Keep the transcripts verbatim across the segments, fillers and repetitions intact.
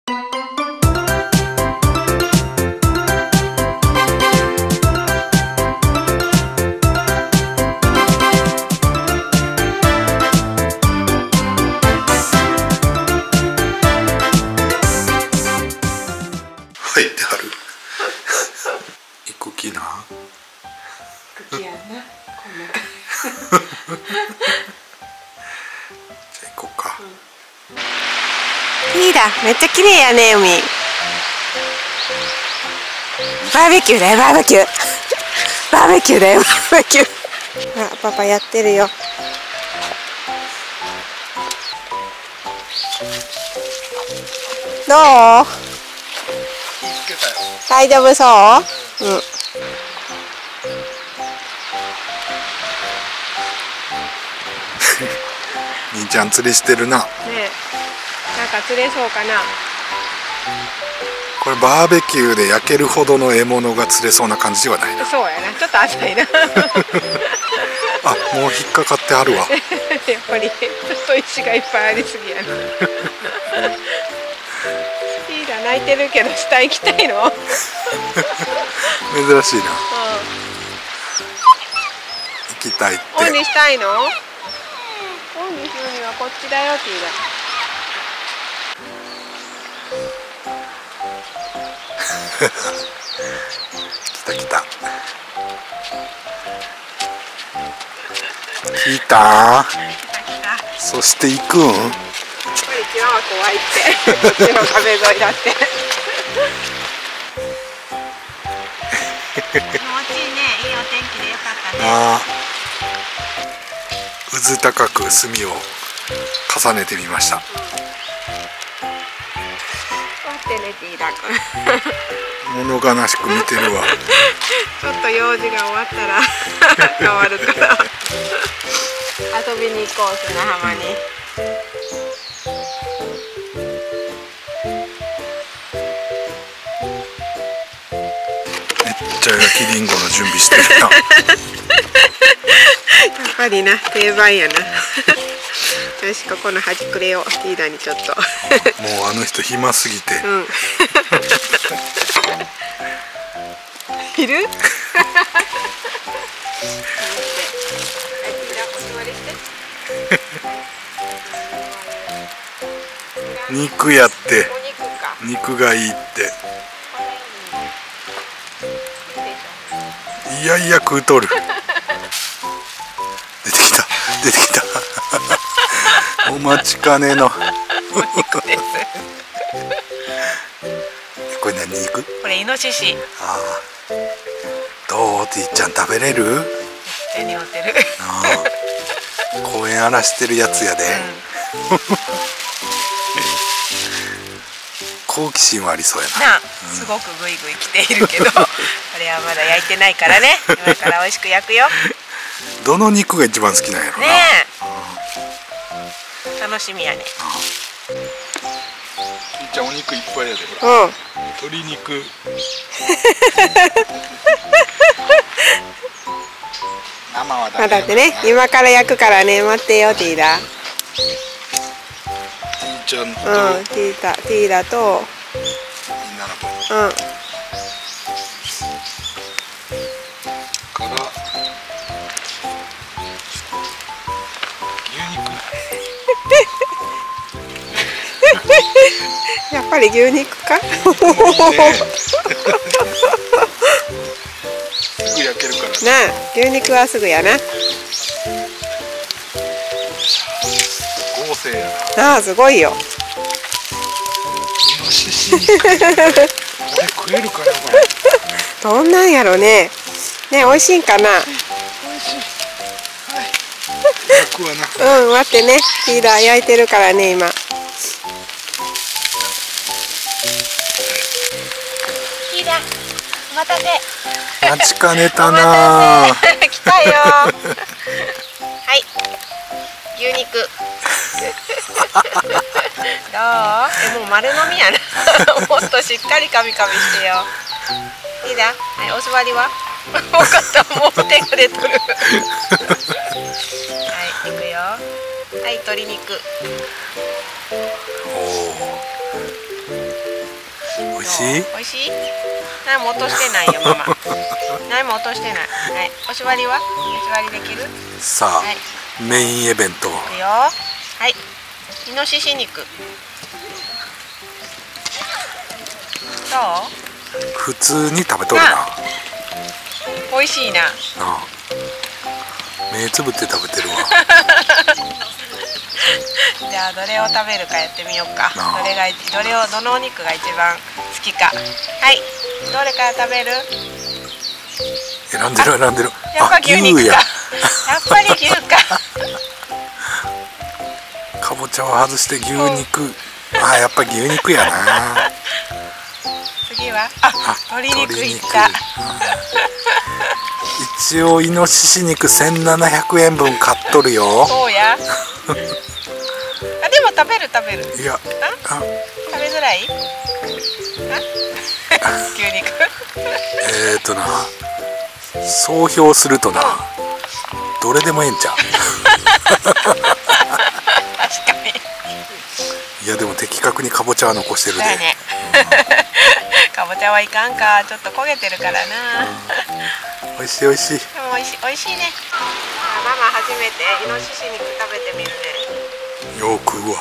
入ってはる。行く気な。 行く気やな。こんな。 じゃあ行こうか。 いいだ、めっちゃ綺麗やね、海。バーベキューだよ、バーベキュー。バーベキューだよ、バーベキュー。あ、パパやってるよ。どう？大丈夫そう？うん。 兄ちゃん釣りしてるな。 ねえ、なんか釣れそうかな。 これバーベキューで焼けるほどの獲物が釣れそうな感じではないな。 そうやな、ちょっと浅いな。 あ、もう引っかかってあるわ。 やっぱりちょっと石がいっぱいありすぎやな。いいだ、泣いてるけど下行きたいの？ 珍しいな。 うん、 行きたいって。 オンにしたいの？オンにするにはこっちだよ、ティーダ。 来た来た。来た。そして行くん？ やっぱり際は怖いって。こっちの壁沿いだって。気持ちいいね、いいお天気でよかったね。 ああ。うず高く炭を重ねてみました。 待ってね、ティーダ君。 物悲しく見てるわ。 ちょっと用事が終わったら変わるから遊びに行こう、砂浜に。 めっちゃ焼きりんごの準備してるな。 やっぱりな、定番やな。よし、ここの端くれよ、ティーダにちょっと。 もうあの人暇すぎて。 うん。いる？ 肉やって。肉がいいって。いやいや食うとる。出てきた出てきた。お待ちかねの。これ何肉？ これイノシシ。 ああ。どう？てぃちゃん食べれる？ 手に負ってる。 ああ。公園荒らしてるやつやで。うん、好奇心はありそうやな。 なあ、すごくグイグイ来ているけど、これはまだ焼いてないからね。今から美味しく焼くよ。 どの肉が一番好きなんやろな。 ねえ。楽しみやね。 じゃあお肉いっぱいやで。 うん。 鶏肉。生はまだってね、今から焼くからね、待ってよ、ティーダ。 ティーちゃんと。 うん、ティーダ、ティーダと。 みんなの分。 うん。 から。牛肉。 やっぱり牛肉か。 すぐ焼けるからね。 なあ、牛肉はすぐやな。 豪勢やな。 なあ、すごいよ。 イノシシ肉。これ食えるかな、これ。 どんなんやろね。ね、美味しいんかな。 美味しい。はい。焼くわな。 うん、待ってね。ティーダ焼いてるからね、今。ティーダ、お待たせ。 待ちかねたな。 来たよ。はい。牛肉。どう？え、もう丸飲みやな。もっとしっかりカミカミしてよ。いいだ。はい、お座りは。分かった、もう手が出とる。はい、いくよ。はい、鶏肉。 おお。 美味しい？ 美味しい？何も落としてないよママ。何も落としてない。はい。おしわりは？おしわりできる？ さあ、はい、メインイベント。いくよ。はい。イノシシ肉。どう？ 普通に食べとるな。 美味しいな。ああ、目つぶって食べてるわ。 じゃあどれを食べるかやってみようか。どれがどれをどのお肉が一番好きか。はい。どれから食べる？ 選んでる選んでる。 やっぱ牛肉か。やっぱり牛か。 かぼちゃを外して牛肉。あ、やっぱ牛肉やな。 次はあ、鶏肉いった。 一応イノシシ肉せんななひゃくえんぶん買っとるよ。 そうや。あ、でも食べる食べる。 いや、 あ、食べづらい？あ、牛肉。 えっとな、総評するとな、うん、どれでもええんちゃう。 確かに。 いやでも的確にかぼちゃは残してるで。そうね。 かぼちゃはいかんか、ちょっと焦げてるからな。 うん、美味しい美味しい。 でも美味しい美味しいね。ママ初めてイノシシ肉食べてみるね。 よく食うわ。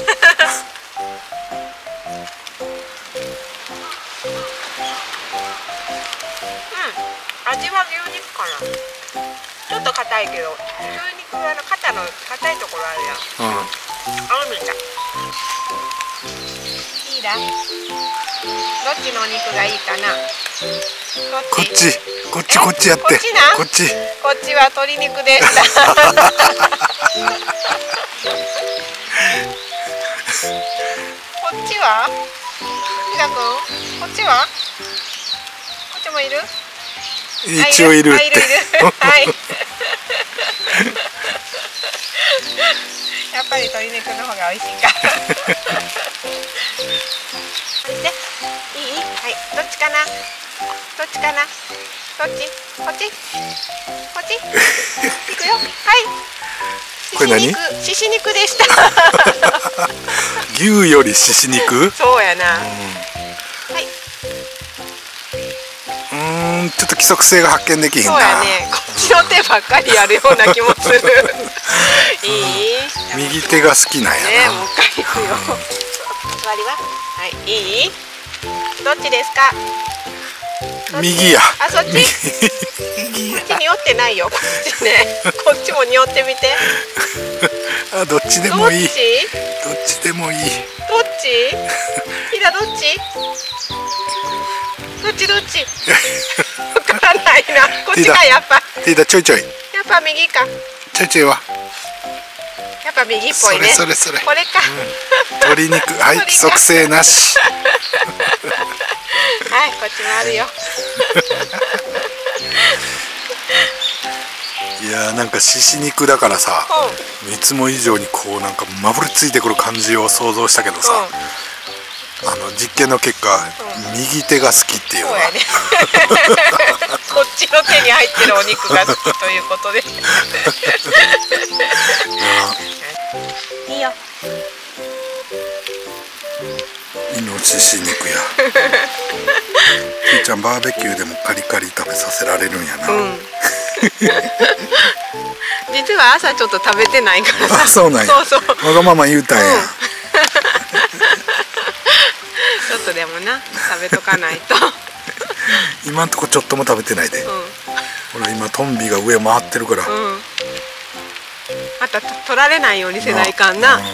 うん、味は牛肉かな。ちょっと硬いけど、牛肉はあの肩の硬いところあるやん。うん。あ、みたい。いいだ。どっちのお肉がいいかな。 こっち、こっち、こっちやって。こっちな。こっち。 こっちは鶏肉でした。こっちは。ひだくん、こっちは。こっちもいる。 一応いるって。 いるいる。はい。やっぱり鶏肉の方が美味しいか。で、いい？はい、どっちかな。どっちかな。どっち？こっち？こっち？いくよ。はい。 これ何？ しし肉でした。 牛よりしし肉？ そうやな。はい。 うーん、ちょっと規則性が発見できひんな。 そうやね。こっちの手ばっかりやるような気もする。いい？ 右手が好きなんやな。 ね、もう一回いくよ。座りは？はい、いい？どっちですか？ 右や。 あ、そっち？こっち匂ってないよ。こっちね。こっちも匂ってみて。 あ、どっちでもいい。 どっち？ どっちでもいい。 どっち？ひだどっち？どっちどっち？わからないな。こっちがやっぱ。 ひだちょいちょい。 やっぱ右か。 ちょいちょいは。 やっぱ右っぽいね。 それそれそれ。 これか。 鶏肉、はい、規則性なし。 はい、こっちもあるよ。 いやー、なんかしし肉だからさ、うん、いつも以上にこうなんかまぶりついてくる感じを想像したけどさ、うん、あの実験の結果、うん、右手が好きっていうのは、ね、 こっちの手に入ってるお肉が好きということで。いいよ。 イノシシ肉や。ひーちゃんバーベキューでもカリカリ食べさせられるんやな。うん、 実は朝ちょっと食べてないからさ。 あ、そうなんや。そうそう。わがまま言うたんや。うん、ちょっとでもな、食べとかないと。 今んとこちょっとも食べてないで。うん、ほら今トンビが上回ってるから。うん、 また取られないようにせないかんな。うん、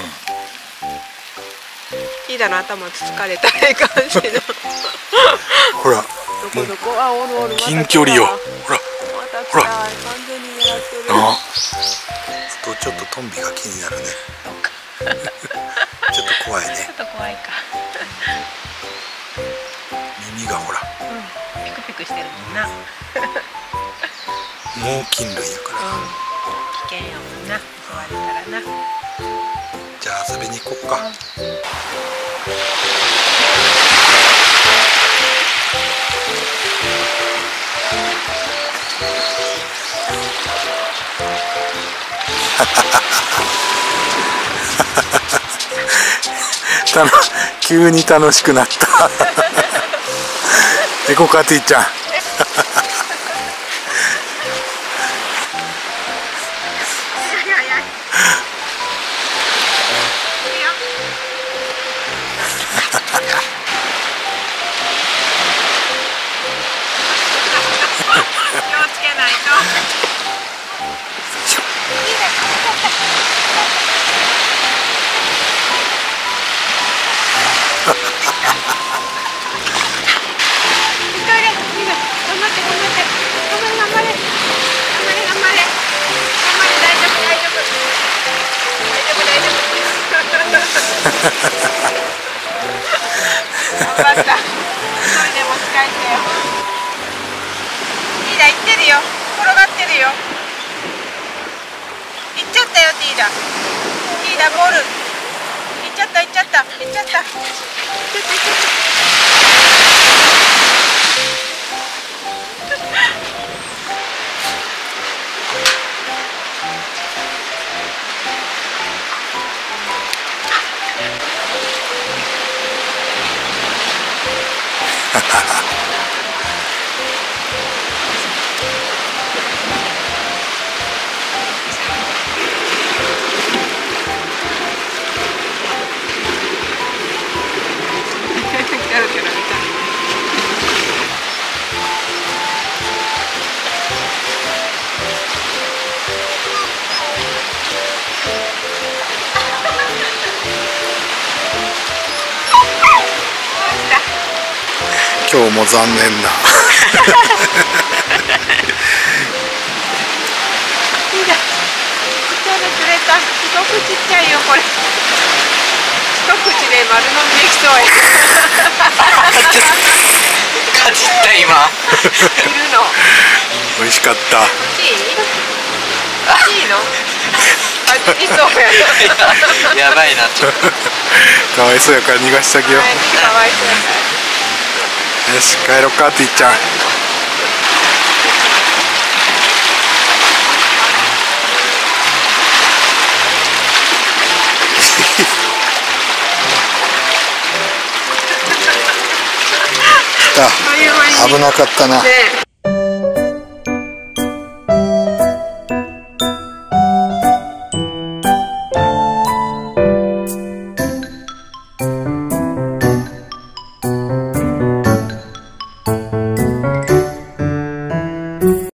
ヒーダの頭つつかれたらいかんしな。 ほら。 どこどこ、あ、おるおる。 近距離よ。ほら。ほら。 完全に狙ってる。 ああ。とちょっとトンビが気になるね。ちょっと怖いね。 ちょっと怖いか。 耳がほら。 うん。ピクピクしてるもんな。 猛禽類やから。 うん、危険やもんな。襲われたらな。 じゃあ遊びに行こっか。うん、 急に楽しくなった行こうかティーちゃん頑張った。一人で持ち帰ってよ。ティーダ行ってるよ。転がってるよ。行っちゃったよティーダ。ティーダボール。行っちゃった行っちゃった行っちゃった。行っちゃった行っちゃった。 今日も残念だすごくちっちゃいよこれ。一口で丸飲みできそうや。 かじった今。 いるの。 美味しかった。 いい？いいの？味にそうやな。 やばいなちょっと。 かわいそうやから逃がしてあげよう。 かわいそうやから。 よし帰ろうかティーちゃん。危なかったな。ね